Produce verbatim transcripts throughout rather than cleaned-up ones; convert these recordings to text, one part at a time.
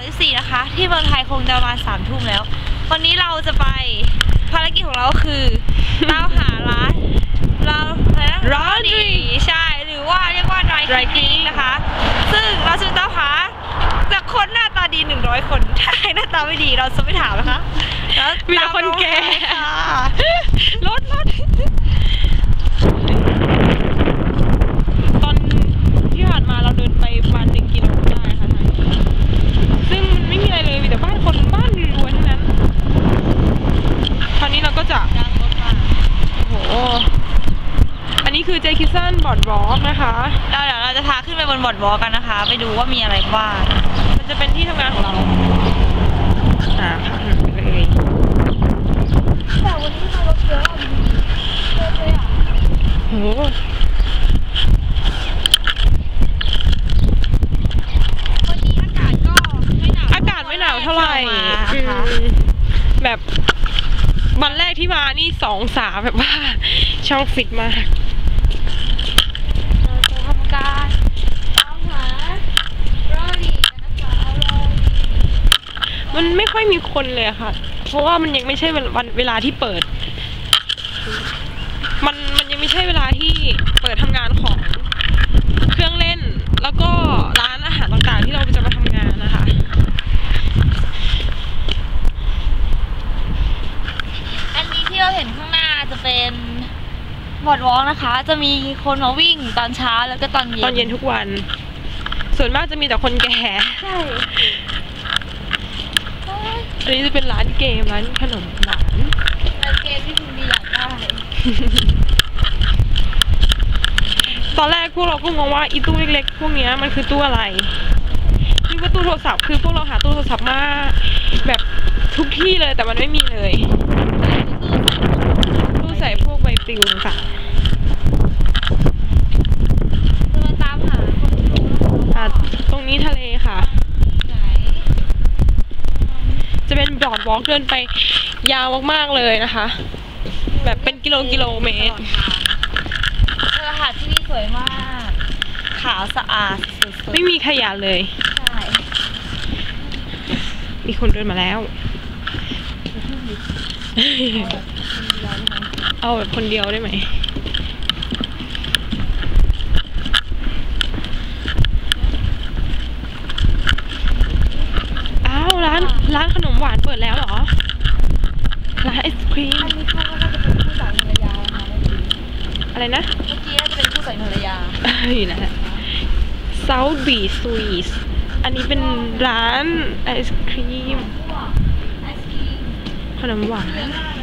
สิบสี่นะคะที่เมืองไทยคงจะประมาณสามทุ่มแล้ววันนี้เราจะไปภารกิจของเราคือตามหาร้านเราร้านดีใช่หรือว่าเรียกว่า dry cleaning นะคะซึ่งเราจะตามหาจากคนหน้าตาดีหนึ่งร้อยคนถ้าใครหน้าตาไม่ดีเราจะไม่ถามนะคะแล้วมีแต่คนแก่รถรถตอนที่ผ่านมาเราเดินไปประมาณหนึ่งกิโลได้ค่ะซึ่งมันไม่มีอะไรเลยมีแต่บ้านคนบ้านรวยๆทั้งนั้นคราวนี้เราก็จะโอ้โหอันนี้คือเจคิสันบอร์ดวอล์กนะคะเราเดี๋ยวเราจะพาขึ้นไปบนบอร์ดวอล์กกันนะคะไปดูว่ามีอะไรบ้างมันจะเป็นที่ทำงานของเราอ่าค่ะเลยแต่วันนี้มารถเยอะเยอะเลยอ่ะโหวันนี้อากาศก็ไม่หนาวอากาศไม่หนาวเท่าไหร่แบบวันแรกที่มานี่สองสามแบบว่าช่องฟิตมากเราจะทำการตามหาโรดี้นะคะมันไม่ค่อยมีคนเลยค่ะเพราะว่ามันยังไม่ใช่วันเวลาที่เปิดมันมันยังไม่ใช่เวลาที่เปิดทำงานของเครื่องเล่นแล้วก็ร้านอาหารต่างๆที่เราจะมาทำงานนะคะอันนี้ที่เราเห็นข้างหน้าจะเป็นบอร์ดวอล์กนะคะจะมีคนมาวิ่งตอนเช้าแล้วก็ตอนเย็นตอนเย็นทุกวันส่วนมากจะมีแต่คนแก่ใช่อันนี้จะเป็นร้านเกมร้านขนมหวานร้านเกมที่คุณดีอยากได้ตอนแรกพวกเราก็งงว่าอีตู้เล็กๆพวกนี้มันคือตู้อะไรนี่ว่าตู้โทรศัพท์คือพวกเราหาตู้โทรศัพท์มาแบบทุกที่เลยแต่มันไม่มีเลยตู้ใส่พวกใบปลิวต่างจะมาตามหาคนดูนะคะตรงนี้ทะเลค่ะจะเป็นบอร์ดวอล์กเดินไปยาวมากๆเลยนะคะแบบเป็นกิโลกิโลเมตรเออหาดที่นี่สวยมากขาวสะอาดไม่มีขยะเลยใช่มีคนเดินมาแล้วเอาแบบคนเดียวได้ไหมอ้าวร้านร้านขนมหวานเปิดแล้วเหรอร้านไอศครีมอันนี้เขาก็น่าจะเป็นผู้สามีภรรยาค่ะอะไรนะเมื่อกี้น่าจะเป็นผู้สามีภรรยาอยู่นะ South Beach Sweets อันนี้เป็นร้านไอศครีมขนมหวาน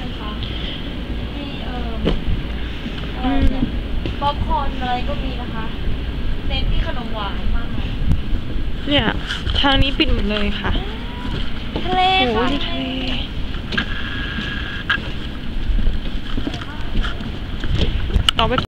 ป๊อปคอร์นอะไรก็มีนะคะเน้นที่ขนมหวานมากเนี่ยทางนี้ปิดหมดเลยค่ะทะเลค่ะทะเลต่อไป